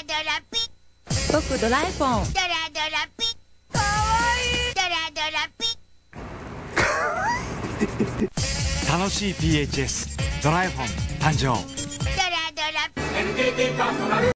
ドラピ僕ドラえもん。 ドラドラピかわいいドラドラピ楽しい PHS ドラえもん誕生。 ドラドラピ NTT パーソナル